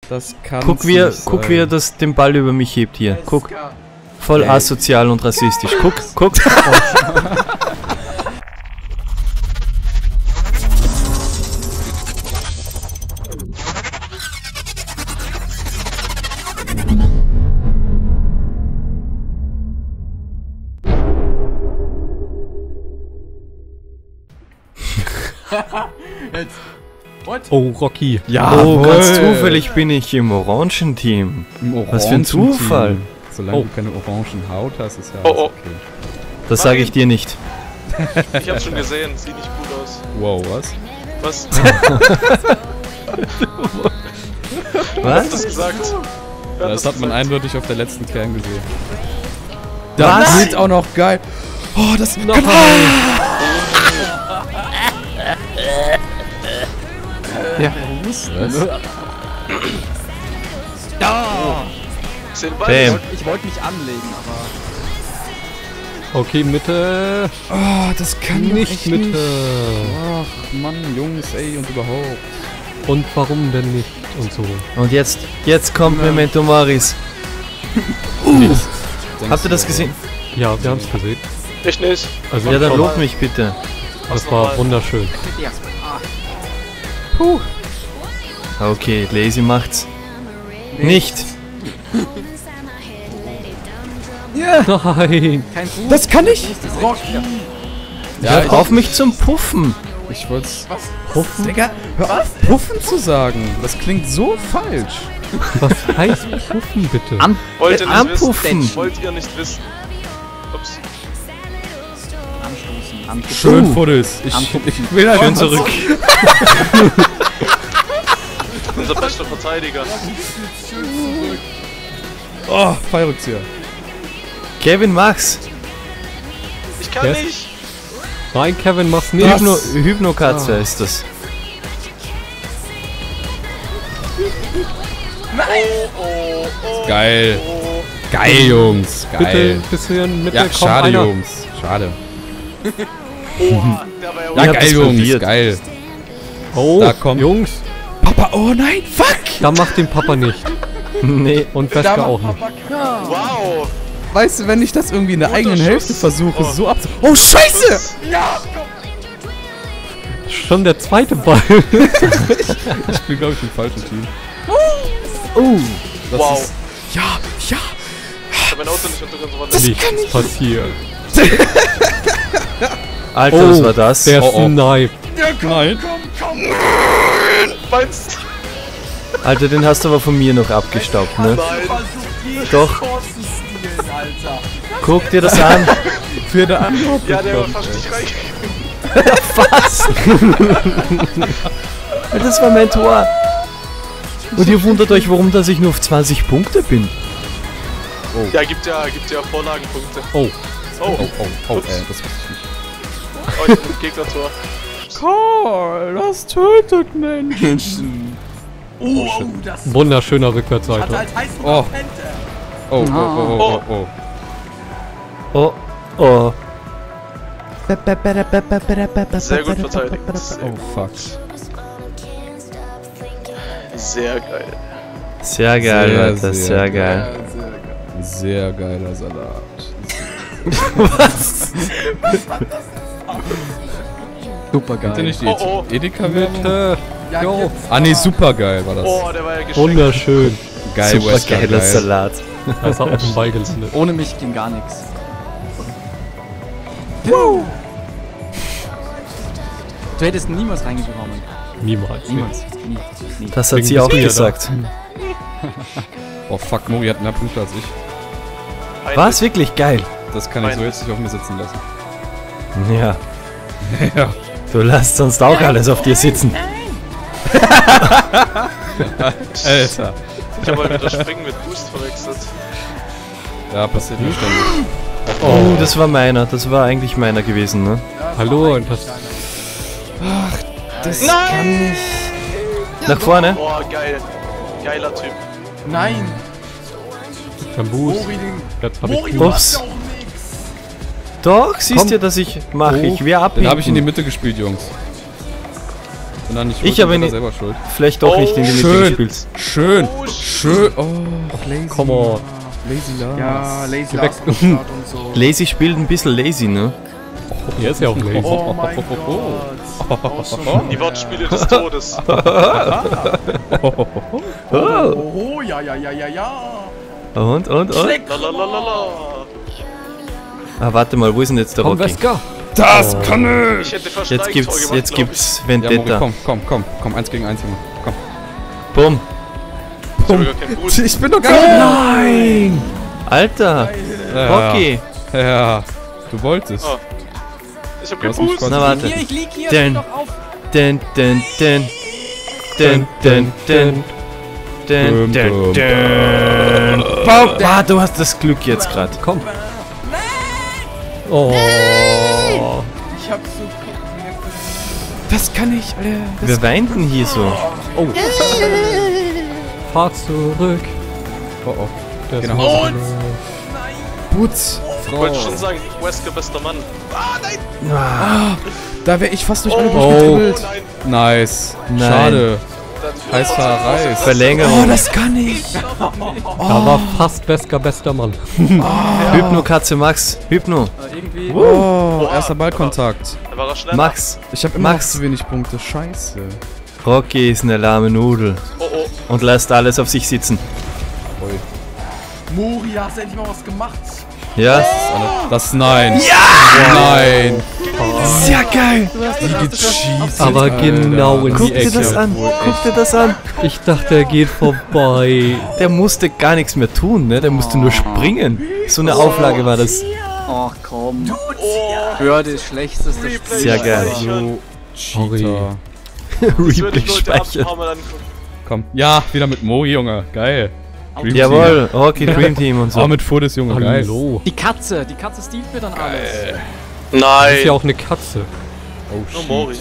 Das kann Guck, wie er den Ball über mich hebt hier. Guck. Voll asozial und rassistisch. Guck. Oh, Rocky. Ja, ganz zufällig bin ich im Orangenteam. Was für ein Zufall. Solange du keine orangen Haut hast, ist ja Oh, alles oh. okay. Das sage ich dir nicht. Ich hab's schon gesehen, sieht nicht gut aus. Wow, was? Was? Was? Hast du gesagt? Ja, das hat man eindeutig auf der letzten Kern gesehen. Was? Das sieht auch noch geil. Oh, das ist noch Ja. Was? Bam. Ich wollte mich anlegen, aber... Okay, Mitte. Oh, das kann Nicht Mitte. Ach, Mann, Jungs, ey, und überhaupt. Und warum denn nicht? Und so. Und jetzt kommt Memento Moris. Habt ihr das gesehen? Ja, wir haben es gesehen. Ich nicht. Also Ja, dann schon, lob mich bitte. das war wunderschön. Ja. Okay, Lazy macht's. Nicht. Nein. Kein Fuß. Das kann ich! Hör auf mich zum Puffen. Ich wollt's... Puffen? Digga, hör auf, Puffen zu sagen. Das klingt so falsch. Was heißt Puffen, bitte? Wollt ihr nicht Anpuffen. wissen? Wollt ihr nicht wissen? Ups. Anstoßen. Schön, Fuddels. Ich will halt Schön zurück. Unser bester Verteidiger. Oh, Fallrückzieher. Kevin, mach's. Ich kann Yes. nicht. Nein, Kevin, mach's nicht. Hypnokatze ist das. Geil. Geil, Jungs. Bitte Geil. ein bisschen Mitte. Ja, komm, schade, einer. Jungs. Schade. Boah, der war ja Ja, Ich hab geil, das Jungs. probiert. Geil. Oh, Da kommt- Jungs. Papa, oh nein, fuck! Da macht den Papa nicht. Nee. Und Wesker auch nicht. Wow. Weißt du, wenn ich das irgendwie in der Guter eigenen Schuss. Hälfte versuche, Oh. so abzu... Oh, scheiße! Schon der zweite Ball. Ich bin, glaube ich, im falschen Team. Das Wow. ist... Ja, ja! Ich hab mein Auto nicht unter Kontrolle. Nichts passiert. Alter, was war das? Der Oh, oh. Snipe. Nein. Meinst Alter, den hast du aber von mir noch abgestaubt, ne? Nein. Doch. Guck dir das an. Für der Antwort Ja, der war bekommen, fast ey. nicht rein. Was? Das war mein Tor. Und ihr wundert euch, warum dass ich nur auf 20 Punkte bin. Ja, gibt ja Vorlagenpunkte. Oh. Oh, Oh, das wusste ich nicht. oh, ich bin Gegnertor. Karl, das tötet Menschen. Wunderschöner Rückwärtsseite. Oh. Oh, oh, oh, oh, oh. Oh, oh. Sehr gut verteidigt. Oh, fuck. Sehr geil. Sehr geil, Alter, sehr geil. Sehr geiler Salat. Super Kennt ihr geil. nicht die Oh, oh. Edeka-Werbung? Bitte. Jo. Ah, nee, super geil war das. Oh, der war ja geschenkt. Wunderschön. Geil, Super Wesker, geiler geil. Salat. Das hat auf den Ball gelandet. Ohne mich ging gar nichts. Du hättest niemals reingekommen. Niemals. Niemals. Nie. Nie. Das hat Deswegen sie auch bist du ja gesagt. Oh, fuck, Mori hat mehr Punkte als ich. Was? Wirklich geil. Das kann ich so jetzt nicht auf mir sitzen lassen. Ja. Ja. Du lässt sonst auch alles auf dir sitzen. Alter. Ich hab mal wieder Springen mit Boost verwechselt. Ja, passiert mir ständig. Oh, das war meiner. Das war eigentlich meiner gewesen, ne? Hallo und das. Das Nein! Nach vorne. Boah, geil. Geiler Typ. Nein! Kein Boost. Jetzt hab ich Ups. Doch, siehst Komm. du, dass ich mache. Ich wehr ab. Den habe ich in die Mitte gespielt, Jungs. Und dann nicht Ich habe ihn selber schuld. vielleicht doch nicht in die Mitte schön. gespielt. Schön. Schön. Oh, lazy. Come on. Lazy Lars. Ja, Lazy Geh Lars weg. am Start und so. Lazy spielt ein bisschen lazy, ne? Er ist ja auch lazy. Oh mein Gott. Awesome. Die Wortspiele des Todes. Oh, ja, ja, ja, ja, ja. Und? Lalalala. Ah, warte mal, wo ist denn jetzt der Komm, Rocky? Wesker. Das kann ich. Ich hätte fast ein Jetzt Eigentor gibt's gemacht, glaub Ja, Mori, Vendetta. komm, 1 gegen 1, Junge. Komm. Bumm. ich. Ich hab gar keinen Boost. Ich bin doch gar nicht. Nein! Alter! Rocky! Ja, du wolltest. Oh. Ich hab Du hast keinen mich Boost. Na warte. Hier, ich lieg hier. Den. Doch auf. Den. Ah, du hast das Glück jetzt gerade. Komm. Oh. Ich hab so... Das kann ich, Alter. Wir weinten hier so. Fahr zurück. Oh, oh. Der ist Genau. und Putz. Ich wollte schon sagen, Wesker bester Mann. Ah, nein! Da wäre ich fast durch alle Oh durchgedribbelt. nein. Nice. Nein. Schade. Dann Heißfahrerei. Verlängerung. das kann ich. Da war fast Wesker bester Mann. Hypno, Katze, Max. Hypno. Irgendwie... Oh, erster Ballkontakt. Da war er schneller. Max. Ich habe immer noch Max. zu wenig Punkte. Scheiße. Rocky ist eine lahme Nudel. Oh oh. Und lässt alles auf sich sitzen. Mori, hast du endlich mal was gemacht? Ja? Das nein. Ja! Nein. Sehr geil. Die gecheatet, Aber Alter. genau in Guck die dir Ecke. das an. Guck dir das an. Ich dachte, er geht vorbei. Der musste gar nichts mehr tun, ne? Der musste nur springen. So eine Auflage war das. Ach komm. Hürde ist schlechteste Spiel. Sehr geil. So Sorry. Cheater. Ich würde Replay die Leute ab ein speichern. paar Mal angucken. Komm. Ja, wieder mit Mori, Junge. Geil. Dream Jawohl, Rocky Dream Team und Team. Auch so. mit Fotos, Junge. Geil. Hallo. Die Katze stiehlt mir dann alles. Das Nein. ist ja auch eine Katze. Oh, Nur shit. Mori.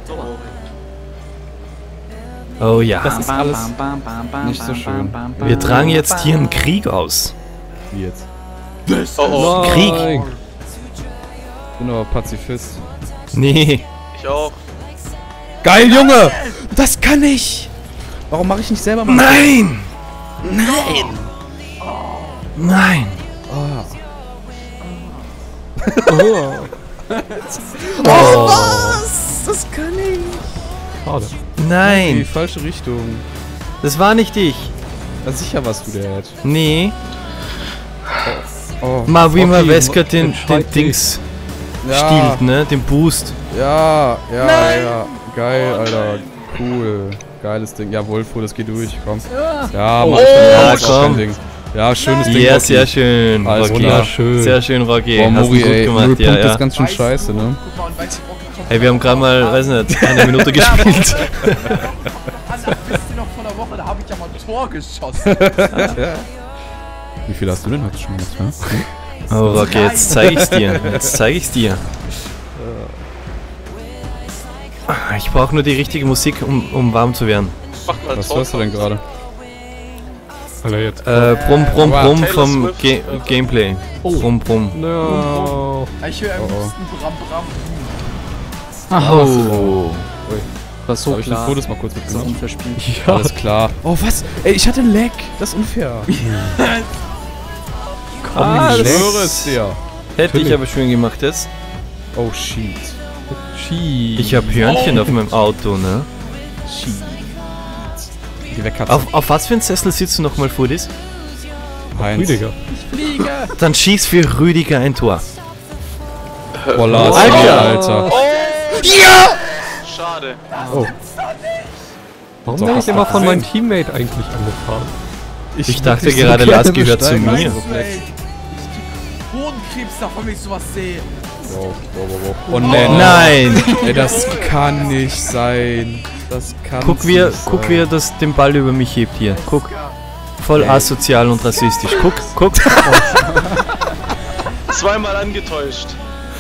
Oh ja. Das ist alles nicht so schön. Wir tragen jetzt hier einen Krieg aus. Wie jetzt? Oh oh. Krieg. Nein. Ich bin aber Pazifist. Nee. Ich auch. Geil, Junge! Das kann ich! Warum mache ich nicht selber mal? Nein! Nein! Oh. Das kann ich! Schade. Die Nein! falsche Richtung. Das war nicht ich. Ja, sicher warst du der jetzt. Nee. Oh. Mal wie mal Okay, Wesker den entscheid Dings Ja, stiehlt, ne? Den Boost. ja. Geil, Alter. Cool. Geiles Ding. Ja, Wolfo, das geht durch. Komm. Ja, mach ich Ja, das ist komm. kein Ding. Ja, schönes Ding. Ja, Rocky. sehr schön, Also, Rocky. ja, schön. Sehr schön, Rocky. Boah, Hast du Mori, gut ey, gemacht, 0 ja, Punkte ja. ist ganz schön scheiße, ne? Guck mal, und weil sie Rocky kommt, Hey, wir haben gerade mal, weiß nicht, eine Minute gespielt. an, wisst ihr noch vor der Woche, da habe ich ja mal ein Tor geschossen. Wie viel hast du denn heute schon gemacht, ne? Oh, Rocky, jetzt zeig ich's dir. Jetzt zeig ich's dir. Ich brauche nur die richtige Musik, um warm zu werden. Mach mal ein Was Tor. hörst du denn gerade? Alter, jetzt. Brumm, brumm, Wow. brumm Taylor vom Swift. Gameplay. Brumm, brumm. No. Ich höre am Oh, oh. liebsten Bram. Oh. Das so Habe ich die klar. Fotos mal kurz So mitgenommen? unverspielt. Ja. Alles klar. Oh, was? Ey, ich hatte einen Lag. Das ist unfair. Ah, Ich das schwöre es dir. hätte ich aber schön gemacht jetzt. Oh, shit. Ski. Ich habe Hörnchen auf meinem Auto, ne? Geh weg, Katze. Auf was für ein Sessel sitzt du nochmal vor dies? Heinz. Rüdiger. Dann schieß für Rüdiger ein Tor. Boah, Lars, Alter. Alter. Schade. Warum So, werde ich hast immer du von meinem gesehen? Teammate eigentlich angefahren? Ich dachte wirklich gerade, gerne Lars gehört zu besteigen. mir. Hodenkrebs da, wenn ich sowas sehe. Wow. Oh, nee, Nein! Ey, das kann nicht sein. Das kann Guck, wie er den Ball über mich hebt hier. Guck. Voll asozial und rassistisch. Guck. Zweimal angetäuscht.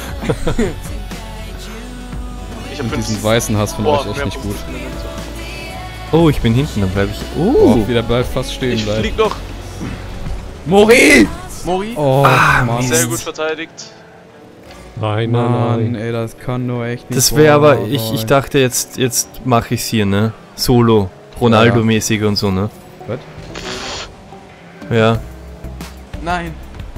Ich hab Und diesen 50. weißen Hass von Boah, euch echt mehr nicht gut. Punkte. Oh, ich bin hinten, dann bleib ich. Boah, wieder bleibt fast stehen Ich bleibt. flieg noch. Mori! Mori? Oh, Mann. Sehr gut verteidigt. Nein, Mann, ey, das kann nur echt nicht. Das wäre aber, ich dachte jetzt mache ich's hier, ne? Solo, Ronaldo-mäßig und so, ne? Was? Ja. Nein.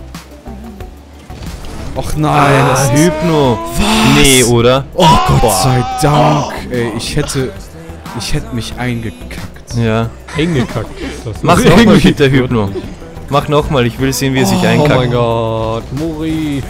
Och nein, das ist... Hypno. Was? Nee, oder? Oh Gott sei Dank, ey, ich hätte mich eingekackt. Ja. Eingekackt. Mach nochmal bitte Hypno. Mach nochmal, ich will sehen, wie er sich Oh einkackt. mein Gott, Mori.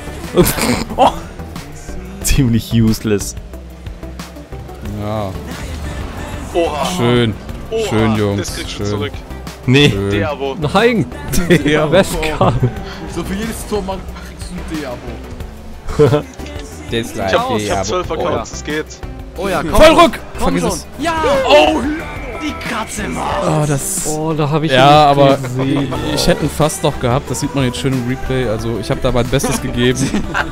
Ziemlich useless. Ja, Oha. schön. Oha. Schön, Jungs. Das kriegst du Schön. zurück. Nee. Schön. Deabo. Nein! Ja, Weska! So für jedes Tor kriegst du ein D-Abo. Ich hab 12 Accounts, es geht. Oh ja, komm. Voll Ruck! Komm Vergiss schon. es. Ja! Oh! Die Katze war. Oh, das... Oh, da habe ich Ja, ihn nicht aber gesehen. ich hätte ihn fast noch gehabt, das sieht man jetzt schön im Replay, also ich habe da mein Bestes gegeben.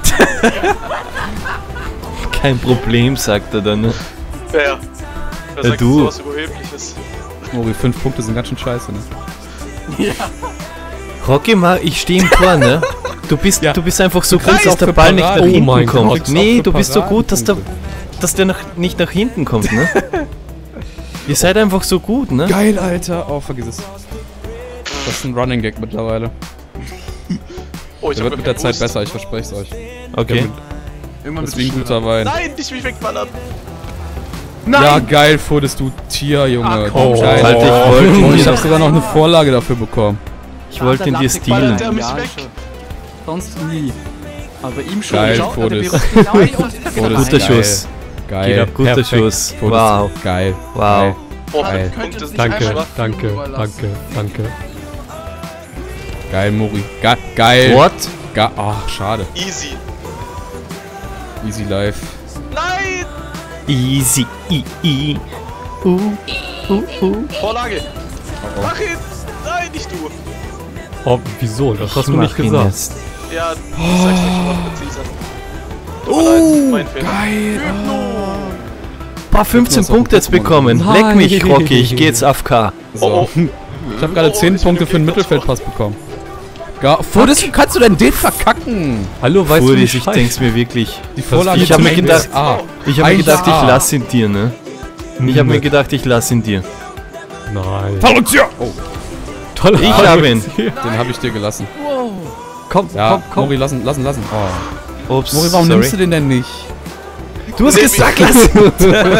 Kein Problem, sagt er dann, ne? Wer? Wer sagt du. sowas Überhebliches? Mori, 5 Punkte sind ganz schön scheiße, ne? Rocky, ich stehe im Tor, ne? Du bist einfach so gut, kriegst dass auch der für Ball nicht Paraden. nach Oh hinten mein Gott. kommt. Kriegst auch Nee, für du bist so gut, Paradenpunkte. dass der nicht nach hinten kommt, ne? Ihr seid einfach so gut, ne? Geil, Alter! Oh, vergiss es. Das ist ein Running Gag mittlerweile. Oh, ich Der wird hab mit der Zeit gewusst. besser, ich verspreche es euch. Okay. Irgendwann Das ist wie ein guter Wein. Nein, nicht mich wegballern. Ja, geil, Fudest, du Tier, Junge. komm Du schon. Kleiner. Alter, ich wollte Und ich ihn- habe sogar noch eine Vorlage dafür bekommen. Ich wollte ihn dir Ballert stehlen. der mich Ja, weg. sonst nie. Aber bei ihm schon. Geil, Schau, Fodes. hat er genau und- Fodes, Guter geil. Schuss. Geil. Guter Perfekt. Schuss. Fodes, Wow. Geil. Wow. Oh, Geil. Könnte Punkte es sind nicht Danke, einmal danke, überlassen. danke. Geil, Mori. Geil. What? Ach, schade. easy. Easy life. Nein! Easy. Vorlage. Mach ihn! Nein, nicht du. Oh, wieso? Das hast du nicht Mach ihn gesagt. jetzt. Ja, du sagst nicht immer präzise. Tut mir leid, mein Fehler. Geil. Paar 15 Punkte jetzt bekommen. Leck mich, Rocky. Ich geh jetzt AFK. So. Ich habe gerade 10 ich Punkte bin für den im Mittelfeldpass bekommen. Fodes, wie kannst du denn den verkacken? Hallo, weißt du Fudis, nicht? ich denk's mir wirklich. Die Vorlage Ich hab mir zum gedacht- 1A. Ich habe mir gedacht, ich 1A. lass ihn dir, ne? Ich habe mir gedacht, ich lass ihn dir. Nein. Oh, Toll. Ich hab ihn. den habe ich dir gelassen. Komm, Ja, komm. Mori, lassen. Oh. Ups, Mori, warum nimmst du den denn nicht? Du hast Nee, gesagt, wie- lass ihn.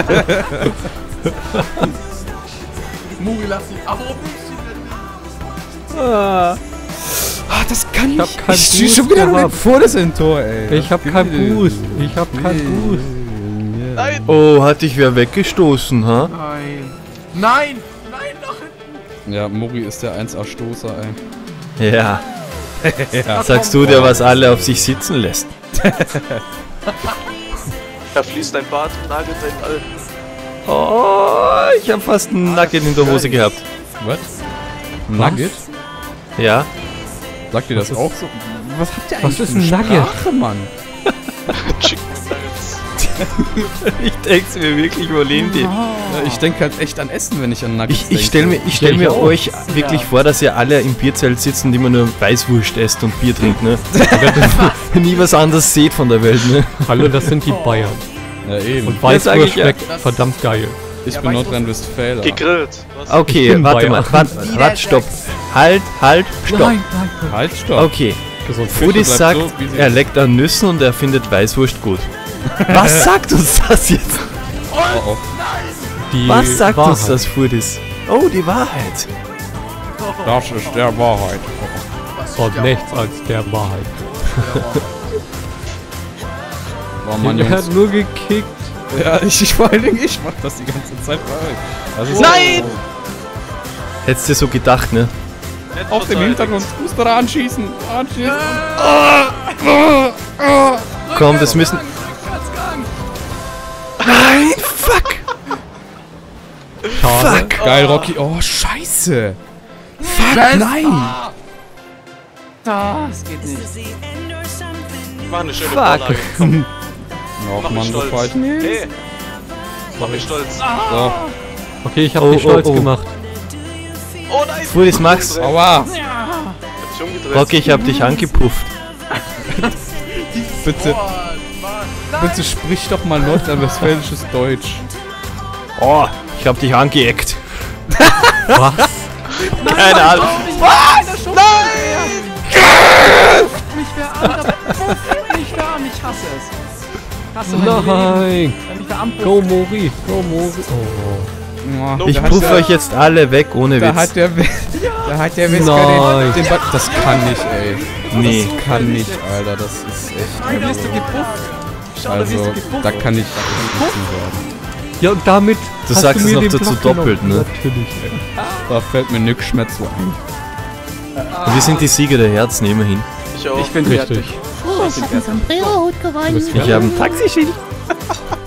Muri, lass ihn. Aber warum nimmst du ihn denn nicht? Ah, das kann Ich hab keinen stehe Boost schon wieder nur gehabt. vor das Tor, ey. Ich hab keinen Boost. Ich hab keinen Boost. Nein! Oh, hat dich wer weggestoßen, ha? Nein. Nein! Nein, nach hinten! Ja, Mori ist der 1A-Stoßer, ey. Ja. Sagst du dir, was alle auf sich sitzen lässt? Da fließt dein Bart und nagelt dein All. Oh, ich hab fast einen Nugget in der Hose gehabt. Was? Nugget? Ja. Sagt ihr das ist- auch so? Was habt ihr Was eigentlich ist für eine ein Nugget? Sprache, Mann? Chicken Nuggets. Ich denk's mir wirklich, wo lebt ihr? Ja, ich denke halt echt an Essen, wenn ich an Nuggets denke. Ich stell mir ich auch. euch wirklich vor, dass ihr alle im Bierzelt sitzt und immer nur Weißwurst esst und Bier trinkt, ne? Nie was anderes seht von der Welt, ne? Hallo, das sind die Bayern. Ja, eben. Und Ja, sag Weißwurst ich ja. schmeckt verdammt geil. Ich Ja, bin Weißwurst- Nordrhein-Westfäler. Gegrillt. Was? Okay, bin warte Bayer. mal. Warte, stopp. Halt, stopp. Halt, stopp. Okay. Gesund. Fudis bleibt sagt, so, wie sie er ist. leckt an Nüssen und er findet Weißwurst gut. Was sagt uns das jetzt? Oh, oh. Die Was sagt uns Wahrheit. das, Fudis? Oh, die Wahrheit. Das ist der Wahrheit. Und nichts als der Wahrheit. Oh Mann, Er Jungs. hat nur gekickt. Ja, vor allen Dingen ich mach das die ganze Zeit bei euch. Das ist Nein! Hättest du so gedacht, ne? Auf dem Hintergrund. Fußball anschießen. Anschießen. Komm, das müssen... Nein, fuck! Schade. Fuck! Geil, Rocky. Oh, scheiße. Fuck, nein. Das geht nicht. Mach eine schöne Fuck. Vorlage. Komm, Och, mach mich Mann, so stolz. falsch. Hey! Mach mich stolz. So. Okay, ich hab Oh, dich stolz oh. gemacht. Oh nein! Fudis, Max. Hab Aua. dich umgedreht. Rocky, ich hab dich angepufft. Bitte, bitte sprich doch mal nordrhein-westfälisches Deutsch. Oh, ich hab dich angeeckt. Was? Keine Ahnung. Mich wer an, mich wer an, ich hasse es. Hasse mein Leben. Nein! Wenn mich wer anpufft. Go Mori! Go Mori! Oh. Ich puff euch jetzt alle weg, ohne Da Witz. hat der Wesker Nein. den das kann nicht, ey. Nee. Das kann nicht, Alter. Das ist echt. Da wirst du gepufft. Schau, da wirst Also, du gepufft. da kann ich nichts sagen. Ja, und damit. Du hast sagst mir es noch den dazu Block doppelt, genommen. ne? Natürlich, ey. Da fällt mir nix mehr zu ein. Wir sind die Sieger der Herzen, immerhin. Ich auch. Ich bin Richtig. fertig. Oh, ich hab einen Sombrero-Hut gewonnen. Ich habe ein Taxischild.